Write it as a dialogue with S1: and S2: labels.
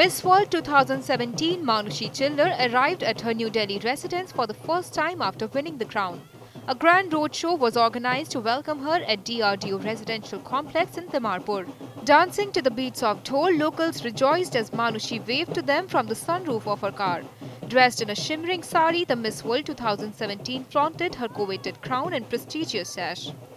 S1: Miss World 2017 Manushi Chhillar arrived at her New Delhi residence for the first time after winning the crown. A grand roadshow was organized to welcome her at DRDO residential complex in Timarpur. Dancing to the beats of dhol, locals rejoiced as Manushi waved to them from the sunroof of her car. Dressed in a shimmering saree, the Miss World 2017 flaunted her coveted crown and prestigious sash.